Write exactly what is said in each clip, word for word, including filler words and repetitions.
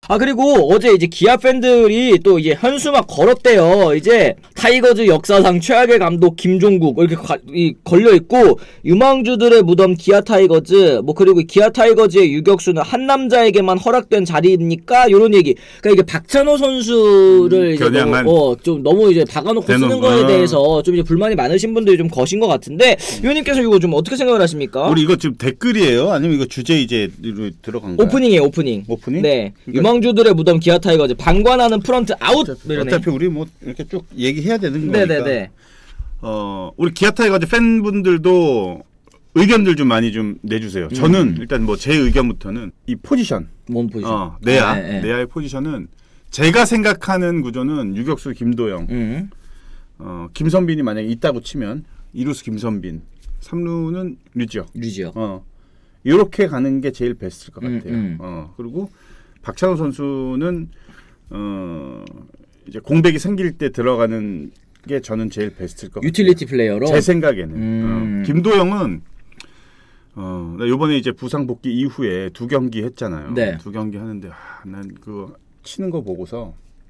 아 그리고 어제 이제 기아 팬들이 또 이제 현수막 걸었대요. 이제 타이거즈 역사상 최악의 감독 김종국 이렇게 가, 이, 걸려있고 유망주들의 무덤 기아 타이거즈 뭐 그리고 기아 타이거즈의 유격수는 한 남자에게만 허락된 자리입니까? 요런 얘기. 그러니까 이게 박찬호 선수를 음, 이제 너무, 어, 좀 너무 이제 박아놓고 대놓, 쓰는 거에 어. 대해서 좀 이제 불만이 많으신 분들이 좀 거신 것 같은데 위원님께서 이거 좀 어떻게 생각을 하십니까? 우리 이거 지금 댓글이에요? 아니면 이거 주제 이제 들어간 거야? 오프닝이에요. 오프닝. 오프닝? 네. 그러니까 유망주들의 무덤 기아 타이거즈 방관하는 프런트 아웃. 어차피, 어차피 우리 뭐 이렇게 쭉 얘기해야 되는 거니까. 네네네. 어 우리 기아 타이거즈 팬분들도 의견들 좀 많이 좀 내주세요. 음. 저는 일단 뭐 제 의견부터는 이 포지션. 뭔 포지션? 어, 내야. 아, 네, 네. 내야의 포지션은 제가 생각하는 구조는 유격수 김도영, 음. 어 김선빈이 만약에 있다고 치면 이루수 김선빈, 삼루는 류지혁. 류지혁. 어 이렇게 가는 게 제일 베스트일 것 같아요. 음, 음. 어 그리고 박찬호 선수는 어 이제 공백이 생길 때 들어가는 게 저는 제일 베스트일 것 유틸리티 같아요. 플레이어로 제 생각에는. 음. 어, 김도영은 어, 나 요번에 이제 부상 복귀 이후에 두 경기 했잖아요. 네. 두 경기 하는데 아, 난 그거 치는 거 보고서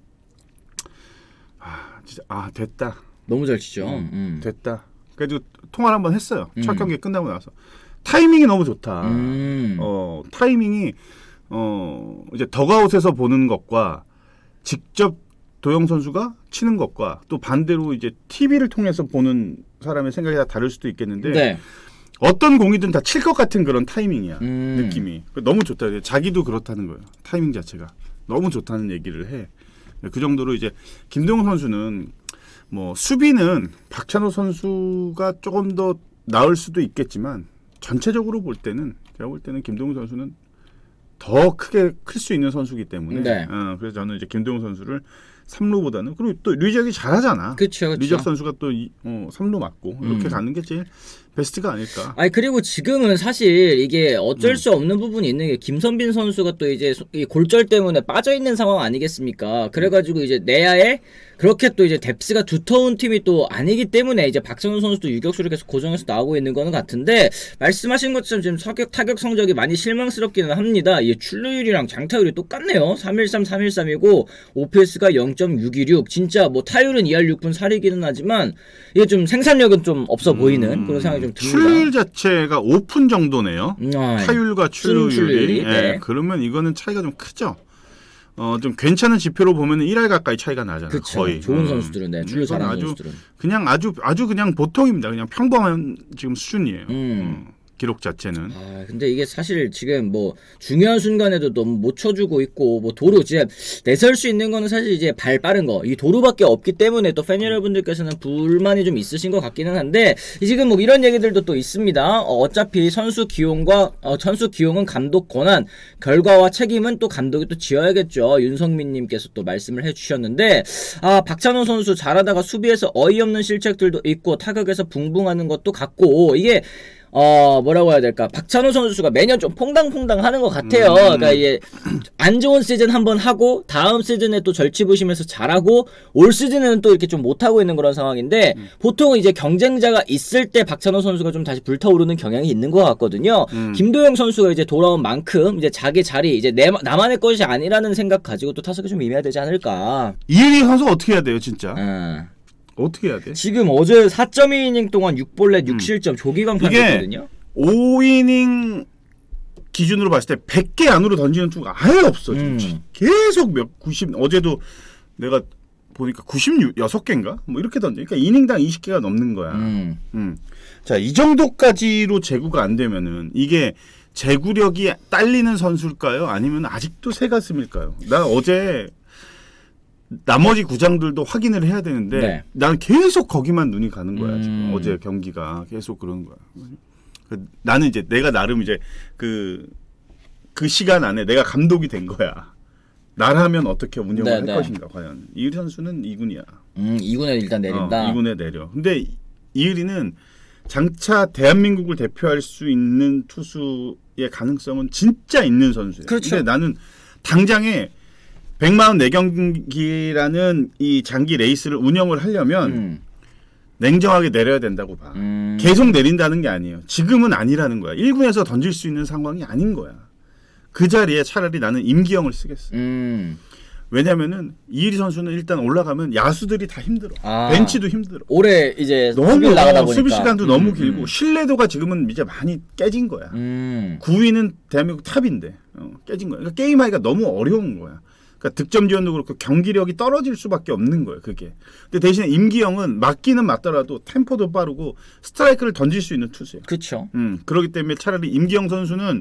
아 진짜 아 됐다. 너무 잘 치죠. 음, 음. 됐다. 그래도 통화를 한번 했어요. 음. 첫 경기 끝나고 나서 타이밍이 너무 좋다. 음. 어 타이밍이 어 이제 덕아웃에서 보는 것과 직접 도영 선수가 치는 것과 또 반대로 이제 티비를 통해서 보는 사람의 생각이 다 다를 수도 있겠는데 네. 어떤 공이든 다 칠 것 같은 그런 타이밍이야. 음. 느낌이 너무 좋다. 자기도 그렇다는 거예요. 타이밍 자체가 너무 좋다는 얘기를 해. 그 정도로 이제 김도영 선수는 뭐 수비는 박찬호 선수가 조금 더 나을 수도 있겠지만 전체적으로 볼 때는 제가 볼 때는 김도영 선수는 더 크게 클 수 있는 선수이기 때문에 네. 어, 그래서 저는 이제 김도영 선수를 삼루보다는 그리고 또 류지혁이 잘하잖아. 그렇죠. 류지혁 선수가 또 이, 어, 삼루 맞고 이렇게 음. 가는 게 제일 베스트가 아닐까. 아니 그리고 지금은 사실 이게 어쩔 음. 수 없는 부분이 있는 게 김선빈 선수가 또 이제 이 골절 때문에 빠져 있는 상황 아니겠습니까? 그래가지고 이제 내야에 그렇게 또 이제 뎁스가 두터운 팀이 또 아니기 때문에 이제 박찬호 선수도 유격수를 계속 고정해서 나오고 있는 거는 같은데 말씀하신 것처럼 지금 타격, 타격 성적이 많이 실망스럽기는 합니다. 이 출루율이랑 장타율이 똑같네요. 삼일삼 삼일삼이고 오피에스가 영 점 육이육 진짜 뭐 타율은 이할 육분 살이기는 하지만 이게 좀 생산력은 좀 없어 음, 보이는 그런 생각이 좀 듭니다. 출루율 자체가 오픈 정도네요. 음, 아, 타율과 출루율이. 출루율이. 예, 네. 그러면 이거는 차이가 좀 크죠. 어, 좀 괜찮은 지표로 보면 일 할 가까이 차이가 나잖아요. 그쵸. 거의. 좋은 음. 선수들은 네, 출루 잘하는 아주, 선수들은 그냥 아주 아주 그냥 보통입니다. 그냥 평범한 지금 수준이에요. 음. 음, 기록 자체는. 아 근데 이게 사실 지금 뭐 중요한 순간에도 너무 못 쳐주고 있고 뭐 도루 이제 내설 수 있는 거는 사실 이제 발 빠른 거 이 도루밖에 없기 때문에 또 팬 여러분들께서는 불만이 좀 있으신 것 같기는 한데 지금 뭐 이런 얘기들도 또 있습니다. 어, 어차피 선수 기용과 어, 선수 기용은 감독 권한 결과와 책임은 또 감독이 또 지어야겠죠. 윤성민님께서 또 말씀을 해주셨는데 아 박찬호 선수 잘하다가 수비에서 어이없는 실책들도 있고 타격에서 붕붕하는 것도 같고 이게 어 뭐라고 해야 될까 박찬호 선수가 매년 좀 퐁당퐁당 하는 것 같아요. 음. 그러니까 이게 안 좋은 시즌 한번 하고 다음 시즌에 또 절치부심해서 잘하고 올 시즌에는 또 이렇게 좀 못하고 있는 그런 상황인데 음. 보통 이제 경쟁자가 있을 때 박찬호 선수가 좀 다시 불타오르는 경향이 있는 것 같거든요. 음. 김도영 선수가 이제 돌아온 만큼 이제 자기 자리 이제 내 나만의 것이 아니라는 생각 가지고 또 타석에 좀 임해야 되지 않을까. 이은희 선수 어떻게 해야 돼요, 진짜? 음. 어떻게 해야 돼? 지금 어제 사 점 이 이닝 동안 육 볼넷 육 실점 음. 조기강판이거든요. 오 이닝 기준으로 봤을 때 백 개 안으로 던지는 투구가 아예 없어. 음. 계속 몇 구십 어제도 내가 보니까 구십육 개인가? 뭐 이렇게 던져. 그러니까 이닝당 이십 개가 넘는 거야. 음. 음. 자, 이 정도까지로 제구가 안 되면은 이게 제구력이 딸리는 선수일까요? 아니면 아직도 새가슴일까요? 나 어제 나머지 구장들도 확인을 해야 되는데 네. 난 계속 거기만 눈이 가는 거야. 음. 지금 어제 경기가 계속 그런 거야. 그, 나는 이제 내가 나름 이제 그, 그 시간 안에 내가 감독이 된 거야. 나라면 어떻게 운영을 네, 할 네. 것인가 과연. 이의리 선수는 이 군이야. 음, 이 군에 일단 내린다. 어, 이 군에 내려. 근데 이의리는 장차 대한민국을 대표할 수 있는 투수의 가능성은 진짜 있는 선수예요. 그렇죠. 근데 나는 당장에 백사십사 경기라는 이 장기 레이스를 운영을 하려면 음. 냉정하게 내려야 된다고 봐. 음. 계속 내린다는 게 아니에요. 지금은 아니라는 거야. 일 군에서 던질 수 있는 상황이 아닌 거야. 그 자리에 차라리 나는 임기영을 쓰겠어. 음. 왜냐면은 이의리 선수는 일단 올라가면 야수들이 다 힘들어. 아. 벤치도 힘들어. 올해 이제 너무 수비를 나가다 보니까 수비 시간도 음, 너무 음. 길고 신뢰도가 지금은 이제 많이 깨진 거야. 음. 구 위는 대한민국 탑인데 어, 깨진 거야. 그러니까 게임하기가 너무 어려운 거야. 그러니까 득점 지원도 그렇고 경기력이 떨어질 수밖에 없는 거예요. 그게. 근데 대신에 임기영은 맞기는 맞더라도 템포도 빠르고 스트라이크를 던질 수 있는 투수예요. 그렇죠. 음, 그렇기 때문에 차라리 임기영 선수는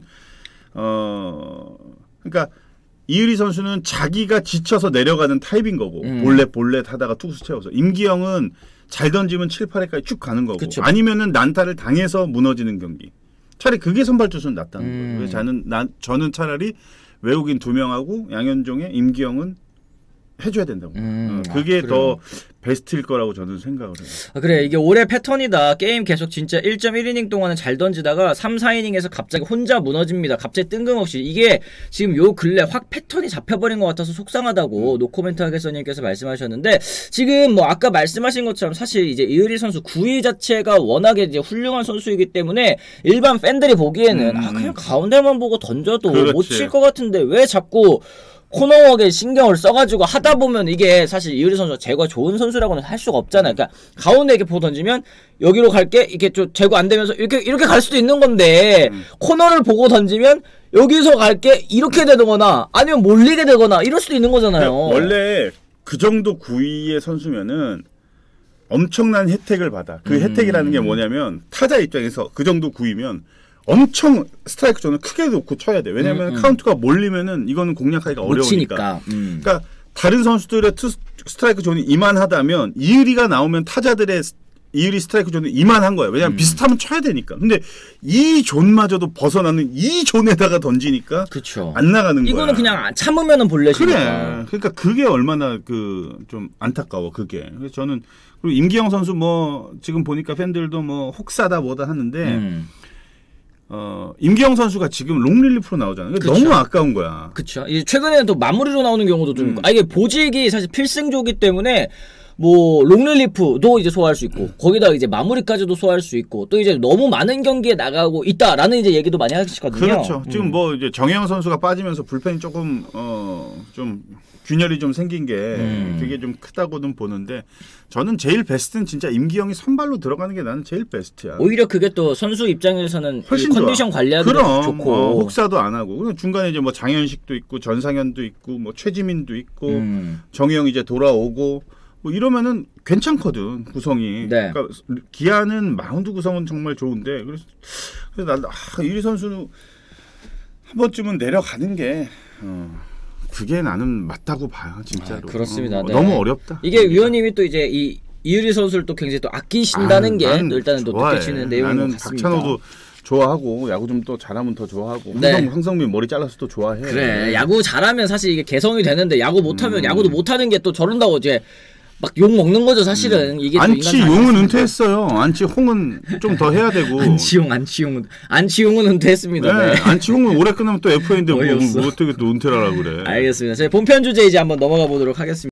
어 그러니까 이의리 선수는 자기가 지쳐서 내려가는 타입인 거고 음. 볼넷 볼넷 하다가 투수 채워서 임기영은 잘 던지면 칠, 팔 회까지 쭉 가는 거고 그쵸. 아니면은 난타를 당해서 무너지는 경기. 차라리 그게 선발 투수는 낫다는 음. 거예요. 그래서 저는 난 저는 차라리 외국인 두 명하고 양현종의 임기영은 해줘야 된다고. 음. 어, 그게 아, 더 베스트일 거라고 저는 생각을 해요. 아, 그래 이게 올해 패턴이다. 게임 계속 진짜 일 점 일 이닝 동안은 잘 던지다가 삼, 사 이닝에서 갑자기 혼자 무너집니다. 갑자기 뜬금없이 이게 지금 요 근래 확 패턴이 잡혀버린 것 같아서 속상하다고 음. 노코멘트 하겠어님께서 말씀하셨는데 지금 뭐 아까 말씀하신 것처럼 사실 이제 이의리 선수 구 위 자체가 워낙에 이제 훌륭한 선수이기 때문에 일반 팬들이 보기에는 음. 아 그냥 가운데만 보고 던져도 그렇지. 못 칠 것 같은데 왜 자꾸 코너웍에 신경을 써가지고 하다 보면 이게 사실 이의리 선수가 제구가 좋은 선수라고는 할 수가 없잖아요. 그러니까 가운데 이렇게 보고 던지면 여기로 갈게 이렇게 좀 제구 안 되면서 이렇게 이렇게 갈 수도 있는 건데 음. 코너를 보고 던지면 여기서 갈게 이렇게 되거나 아니면 몰리게 되거나 이럴 수도 있는 거잖아요. 그러니까 원래 그 정도 구위의 선수면은 엄청난 혜택을 받아. 그 음. 혜택이라는 게 뭐냐면 타자 입장에서 그 정도 구위면 엄청 스트라이크 존을 크게 놓고 쳐야 돼. 왜냐면 음, 음. 카운트가 몰리면은 이거는 공략하기가 못 어려우니까. 치니까. 음. 그러니까 다른 선수들의 투, 스트라이크 존이 이만하다면 이의리가 나오면 타자들의 이의리 스트라이크 존은 이만한 거야. 왜냐면 음. 비슷하면 쳐야 되니까. 근데 이 존마저도 벗어나는 이 존에다가 던지니까 그쵸. 안 나가는 거야. 이거는 그냥 참으면은 볼넷이니까. 그래. 그러니까 그게 얼마나 그 좀 안타까워 그게. 그래서 저는 그리고 임기영 선수 뭐 지금 보니까 팬들도 뭐 혹사다 뭐다 하는데 음. 어 임기영 선수가 지금 롱릴리프로 나오잖아요. 그쵸. 너무 아까운 거야. 그쵸. 이 최근에는 또 마무리로 나오는 경우도 좀 음. 있고. 아, 이게 보직이 사실 필승조기 때문에 뭐 롱릴리프도 이제 소화할 수 있고 거기다가 이제 마무리까지도 소화할 수 있고 또 이제 너무 많은 경기에 나가고 있다라는 이제 얘기도 많이 하시거든요. 그렇죠. 음. 지금 뭐 이제 정혜영 선수가 빠지면서 불펜이 조금 어 좀 균열이 좀 생긴 게 음. 그게 좀 크다고는 보는데 저는 제일 베스트는 진짜 임기영이 선발로 들어가는 게 나는 제일 베스트야. 오히려 그게 또 선수 입장에서는 훨씬 이 컨디션 좋아. 관리하기도 그럼, 좋고 어, 혹사도 안 하고 그리고 중간에 이제 뭐 장현식도 있고 전상현도 있고 뭐 최지민도 있고 음. 정혜영 이제 돌아오고 뭐 이러면은 괜찮거든 구성이. 네. 그러니까 기아는 마운드 구성은 정말 좋은데 그래서 그래서 난 아, 이리 선수는 한 번쯤은 내려가는 게 어, 그게 나는 맞다고 봐요 진짜로. 아, 그렇습니다. 어, 네. 너무 어렵다. 이게 그러니까. 위원님이 또 이제 이 이의리 선수를 또 굉장히 또 아끼신다는 아유, 게 나는 또 일단은 또 좋아해. 느껴지는 내용인 것 나는 같습니다. 박찬호도 좋아하고 야구 좀 또 잘하면 더 좋아하고 네. 황성, 황성민 머리 잘라서 또 좋아해. 그래 야구 잘하면 사실 이게 개성이 되는데 야구 못하면 음. 야구도 못하는 게 또 저런다고 이제 막 욕 먹는 거죠 사실은. 이게 또 안치 인간 용은 사람이니까. 은퇴했어요. 안치 홍은 좀 더 해야 되고. 안치용 안치용은 안치용은 은퇴했습니다. 네, 네. 안치 홍은 올해 끝나면 또 에프에이인데 뭐, 어이없어. 뭐 어떻게 또 은퇴를 하라 그래. 알겠습니다. 저희 본편 주제 이제 한번 넘어가 보도록 하겠습니다.